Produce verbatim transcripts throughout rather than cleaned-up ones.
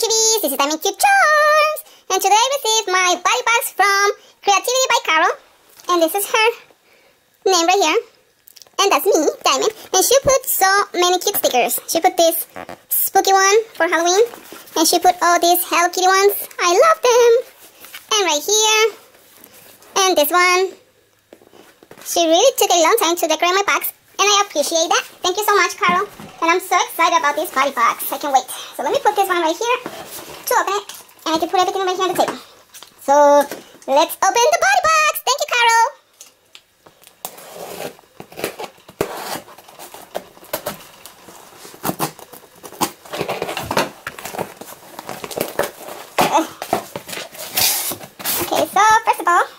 Chivis, this is Diamond Cute Charms, and today I received my body box from Creativity by Carol, and this is her name right here, and that's me, Diamond, and she put so many cute stickers. She put this spooky one for Halloween, and she put all these Hello Kitty ones. I love them, and right here, and this one. She really took a long time to decorate my box, and I appreciate that. Thank you so much, Carol. And I'm so excited about this body box. I can't wait. So let me put this one right here to open it. And I can put everything right here on the table. So let's open the body box. Thank you, Carol. Okay, so first of all,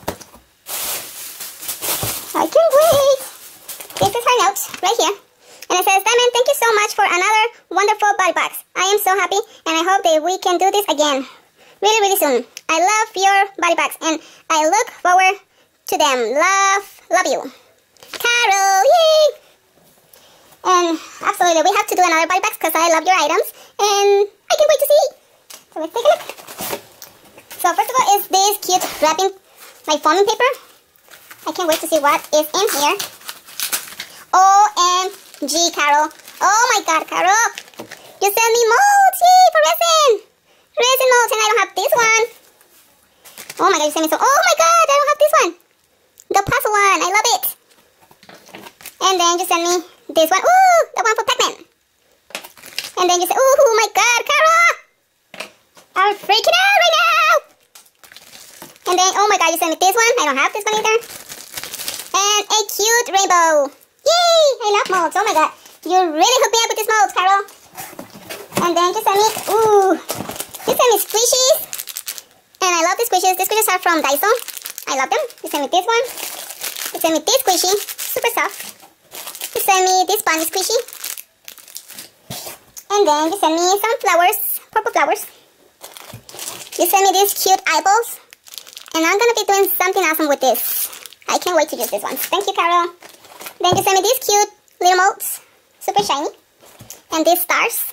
I can't wait. This is her note right here. And it says, Diamond, thank you so much for another wonderful body box. I am so happy, and I hope that we can do this again really, really soon. I love your body box, and I look forward to them. Love, love you. Carol, yay! And absolutely, we have to do another body box because I love your items, and I can't wait to see. So let's take a look. So first of all is this cute wrapping, like foaming paper. I can't wait to see what is in here. O M G, Carol. Oh my god, Carol. You sent me molds, yay, for resin. Resin molds, and I don't have this one. Oh my god, you sent me so... Oh my god, I don't have this one. The puzzle one, I love it. And then you sent me this one. Ooh, the one for Pac-Man. And then you said, oh my god, Carol. I'm freaking out right now. And then, oh my god, you sent me this one. I don't have this one either. And a cute rainbow. Yay! I love molds. Oh my god. You really hooked me up with these molds, Carol. And then you sent me, ooh, you sent me squishies. And I love these squishies. These squishies are from Daiso. I love them. You sent me this one. You sent me this squishy. Super soft. You sent me this bunny squishy. And then you sent me some flowers. Purple flowers. You sent me these cute eyeballs. And I'm going to be doing something awesome with this. I can't wait to use this one. Thank you, Carol. Then you sent me these cute little molds. Super shiny. And these stars.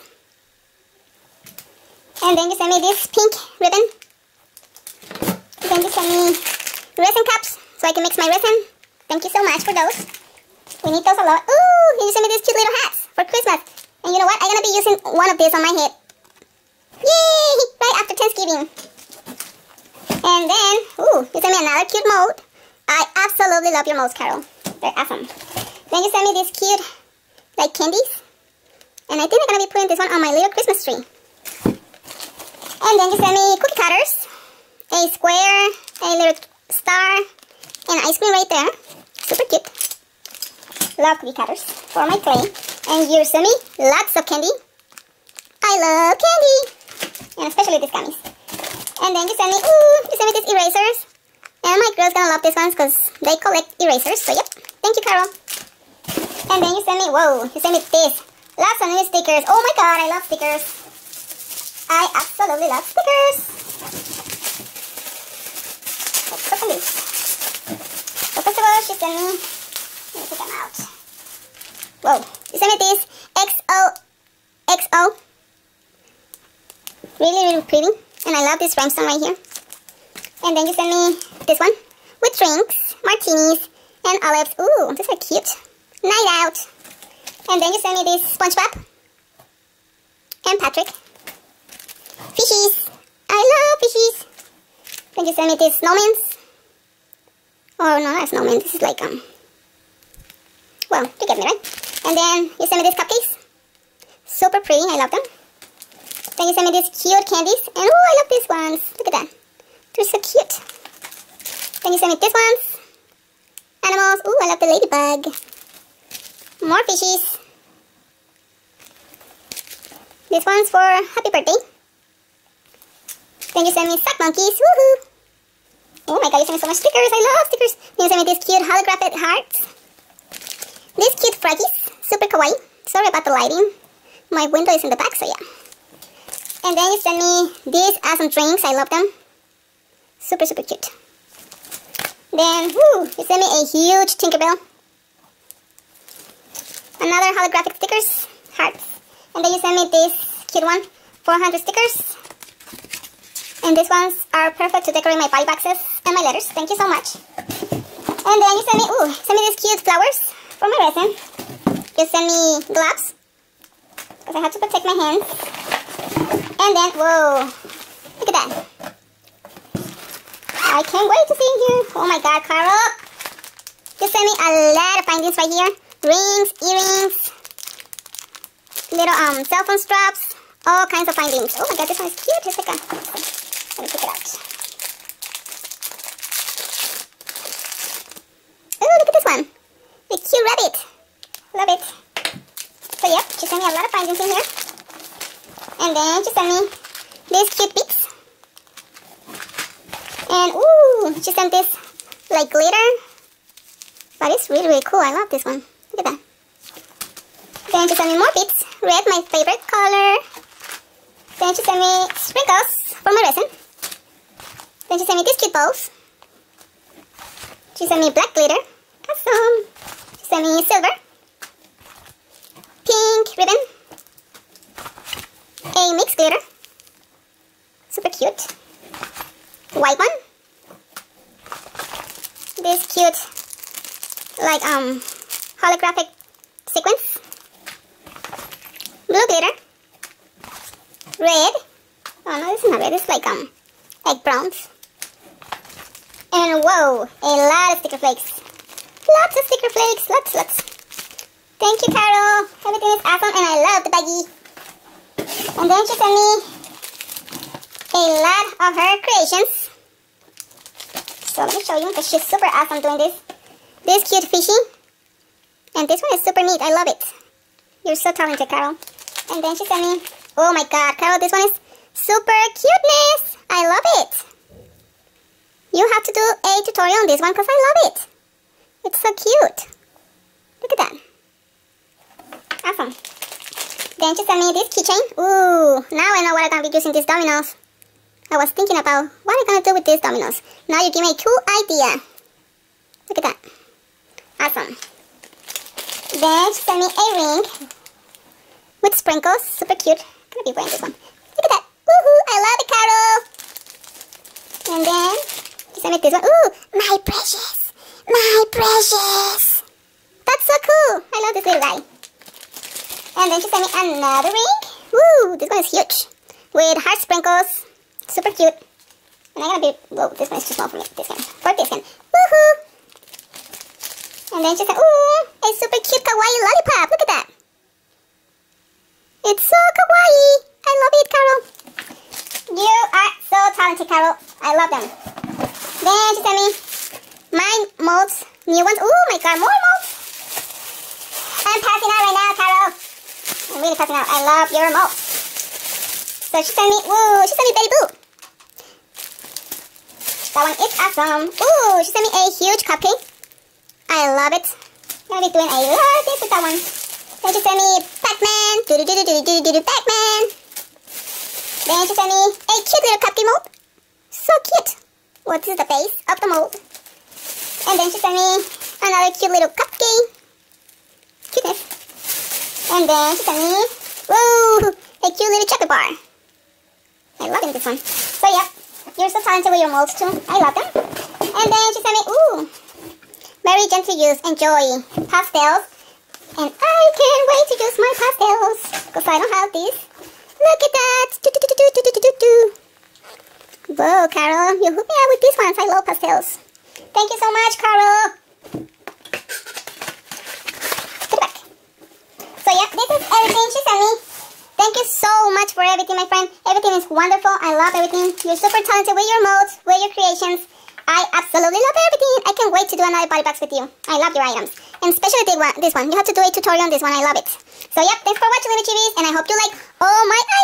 And then you sent me this pink ribbon. Then you sent me resin cups so I can mix my resin. Thank you so much for those. We need those a lot. Ooh, and you sent me these cute little hats for Christmas. And you know what? I'm going to be using one of these on my head. Yay! Right after Thanksgiving. And then, ooh, you sent me another cute mold. I absolutely love your molds, Carol. They're awesome. Then you sent me these cute, like, candies. And I think I'm going to be putting this one on my little Christmas tree. And then you sent me cookie cutters, a square, a little star, and ice cream right there. Super cute. Love cookie cutters for my clay. And you sent me lots of candy. I love candy. And especially these gummies. And then you sent me, ooh, you sent me these erasers. And my girl's gonna love these ones because they collect erasers. So, yep. Thank you, Carol. And then you sent me, whoa, you sent me this. Lots of new stickers. Oh my god, I love stickers. I absolutely love stickers. Let's open this. So, first of all, she sent me, let me take them out. Whoa, you sent me this X O X O. Really, really pretty. And I love this rhinestone right here. And then you sent me this one with drinks, martinis, and olives. Ooh, these are cute. Night out. And then you sent me this SpongeBob and Patrick. Fishies. I love fishies. Then you sent me these snowmans. Oh, no, not snowman. This is like, um, well, you get me, right? And then you sent me these cupcakes. Super pretty. I love them. Then you sent me these cute candies. And, oh, I love these ones. Look at that. They're so cute. Then you sent me these ones. Animals. Ooh, I love the ladybug. More fishies. This one's for happy birthday. Then you sent me sock monkeys. Woohoo! Oh my god, you sent me so much stickers. I love stickers. Then you sent me these cute holographic hearts. These cute froggies. Super kawaii. Sorry about the lighting. My window is in the back, so yeah. And then you sent me these awesome drinks. I love them. Super, super cute. Then, whoo, you sent me a huge Tinkerbell. Another holographic stickers, hearts. And then you sent me this cute one four hundred stickers. And these ones are perfect to decorate my body boxes and my letters. Thank you so much. And then you send me, ooh, send me these cute flowers for my resin. You send me gloves, because I have to protect my hands. And then, whoa, look at that. I can't wait to see you. Oh my God, Carol. You sent me a lot of findings right here. Rings, earrings, little um cell phone straps, all kinds of findings. Oh my God, this one is cute. It's like a, let me pick it out. Oh, look at this one. The cute rabbit. Love it. So yep, she sent me a lot of findings in here. And then she sent me these cute beaks. And ooh, she sent this like glitter. But it's really, really cool. I love this one. Look at that. Then she sent me more beads. Red, my favorite color. Then she sent me sprinkles for my resin. Then she sent me these cute bows. She sent me black glitter. Awesome. She sent me silver. Pink ribbon. A mixed glitter. Super cute. White one. This cute, like um, holographic sequence. Blue glitter. Red. Oh no, this is not red. It's like um, egg browns. And whoa, a lot of sticker flakes. Lots of sticker flakes. Lots, lots. Thank you, Carol. Everything is awesome, and I love the baggie. And then she sent me a lot of her creations. So let me show you, because she's super awesome doing this. This cute fishy. And this one is super neat. I love it. You're so talented, Carol. And then she sent me, oh my God, Carol, this one is super cuteness. I love it. You have to do a tutorial on this one because I love it. It's so cute. Look at that. Awesome. Then she sent me this keychain. Ooh, now I know what I'm going to be using these dominoes. I was thinking about what I'm going to do with these dominoes. Now you give me a cool idea. Look at that. Awesome. Then she sent me a ring with sprinkles. Super cute. I'm going to be wearing this one. Look at that. Woohoo! I love it, Carol. And then she sent me this one. Ooh, my precious. My precious. That's so cool. I love this little guy. And then she sent me another ring. Woo, this one is huge. With heart sprinkles. Super cute. And I'm gonna be, whoa, this one is too small for me. This one. For this one. Woohoo! And then she said, ooh, a super cute kawaii lollipop. Look at that. It's so kawaii. I love it, Carol. You are so talented, Carol. I love them. Then she sent me my molds. New ones. Oh my God, more molds. I'm passing out right now, Carol. I'm really passing out. I love your molds. So she sent me, woo, she sent me Betty Boo. That one is awesome. Ooh, she sent me a huge cupcake. I love it. I'm going to be doing a lot of things with that one. Then she sent me Pac-Man. Do-do-do-do-do-do-do Pac-Man. Then she sent me a cute little cupcake mold. So cute. Well, this is the base of the mold. And then she sent me another cute little cupcake. Cuteness. And then she sent me, woo, a cute little chocolate bar. I love this one. So yeah, you're so talented with your molds too. I love them. And then she sent me, ooh, very gentle use, enjoy, pastels. And I can't wait to use my pastels, because I don't have these. Look at that. Do, do, do, do, do, do, do, do. Whoa, Carol, you hooked me up with these ones. I love pastels. Thank you so much, Carol. Put it back. So yeah, this is everything she sent me. Thank you so much for everything, my friend. Everything is wonderful. I love everything. You're super talented with your molds, with your creations. I absolutely love everything. I can't wait to do another body box with you. I love your items. And especially this one. You have to do a tutorial on this one. I love it. So, yep. Thanks for watching, little chibis. And I hope you like all my